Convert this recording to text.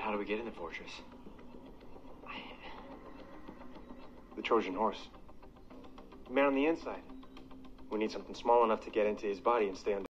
how do we get in the fortress? The Trojan horse. The man on the inside. We need something small enough to get into his body and stay under.